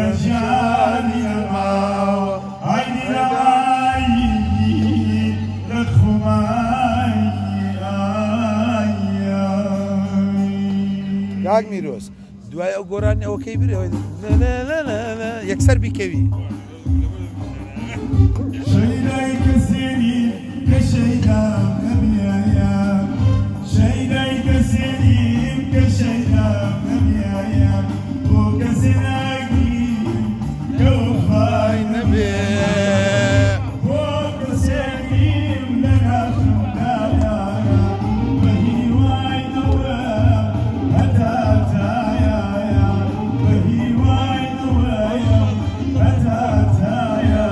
سجاني الماء عيني رعاي لخماي کاک میرۆز دوای ئەو گۆرانی ئەوەکەی برێەوە یەکسەر بیکەوی شەیدای کەسێنی کە شەیدام نەبیایە شەیدای کەسێنیم کە شەیدام نەبیایە بۆ کەسێ ناگریم کە وەفای نەبێ بۆ کەسێنیم لە ناخمدایە بە هیوایەوە هەتا تایایە بە هیوایەوەیە هەتا تایایە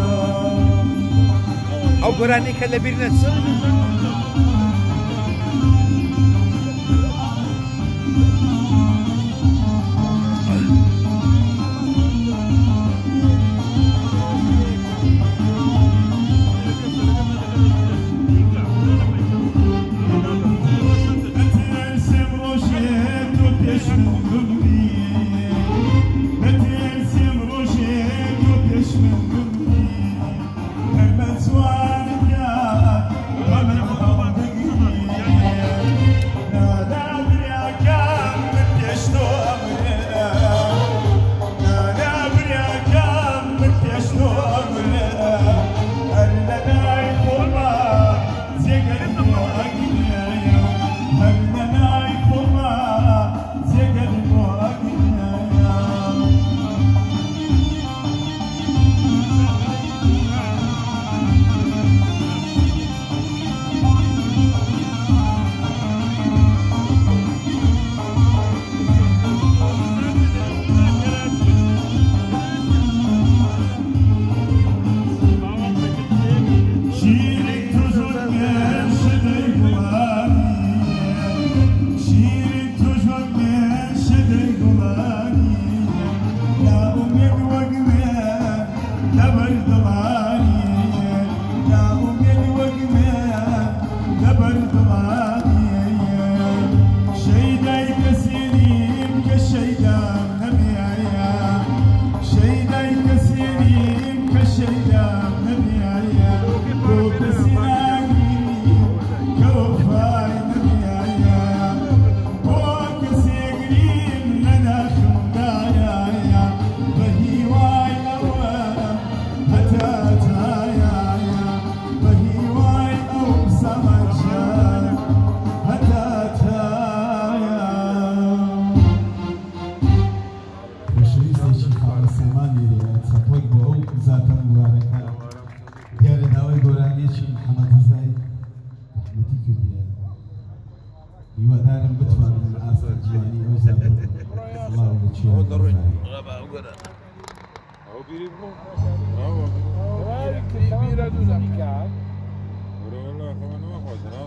ئەو گۆرانی کە لەبیر نەچن هیوادارم بتوانم ئاستا جوانی ئەو زاتە الله بچێت ئەو بیری بوو بیرە دوو زەمکار وەرەوەلا خەوانەوە خۆزرا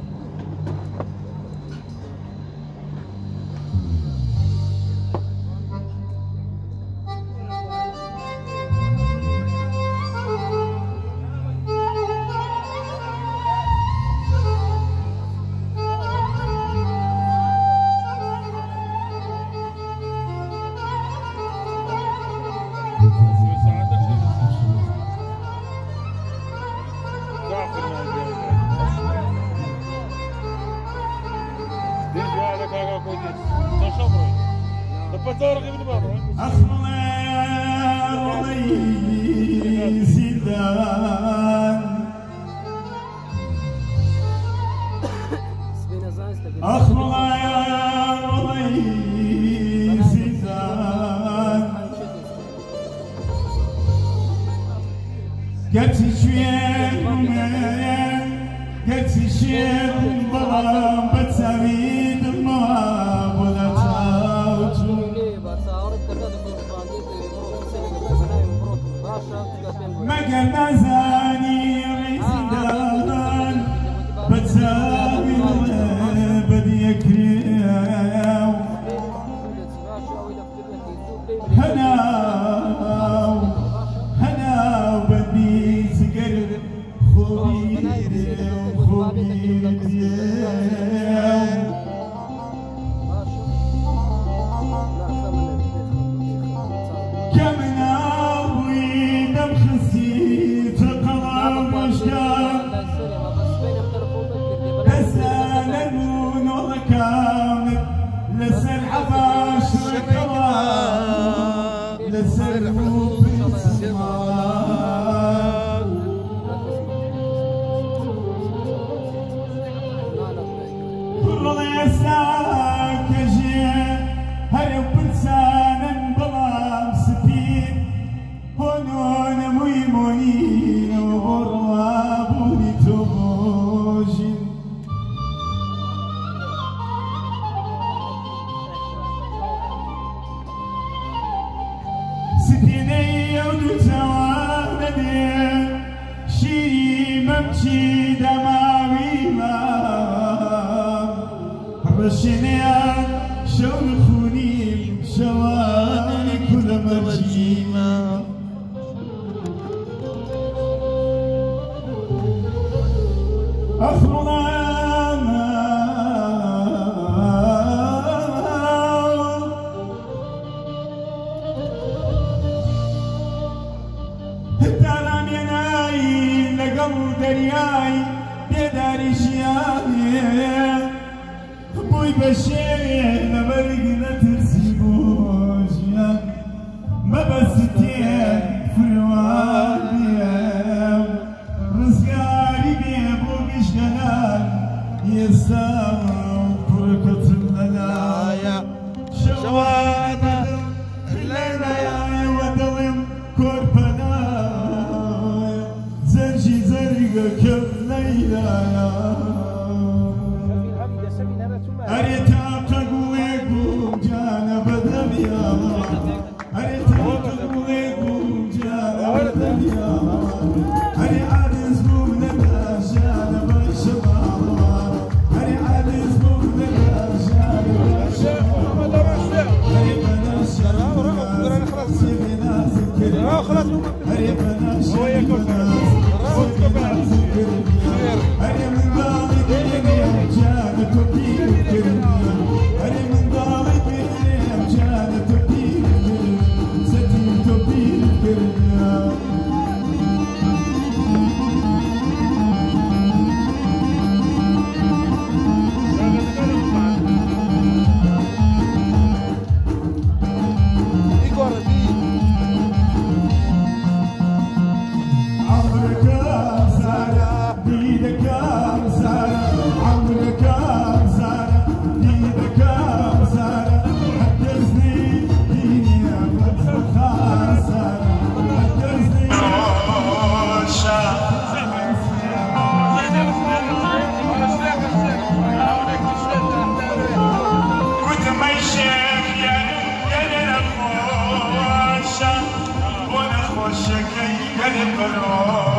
Coming سفيني ودو توانني شيري ممشي دماوي ما رشنيان شون خوني شواني كل مرجيما أخرنا الدرام يناي لقل درياي بيداري شياني بوي بشيري لبرقنا ترسيبوشيا ما بستين فرواني رزقاري بيبو مشغلان يستاو بركة لنا شوانا الليلة يا ودلم كوربنا زرجي زرقك الليلة يا أريتا قويكم جانا بدم يا أريتا قويكم جانا بدم يا أري عادز بومنا جانا بالشباب أري عادز بومنا جانا بالشباب أري بناش سيبنا سكر أري بناش أري من بالي كريم جانا تبين كريم أري من بالي كريم جانا تبين كريم ستين تبين كريم شكي قلب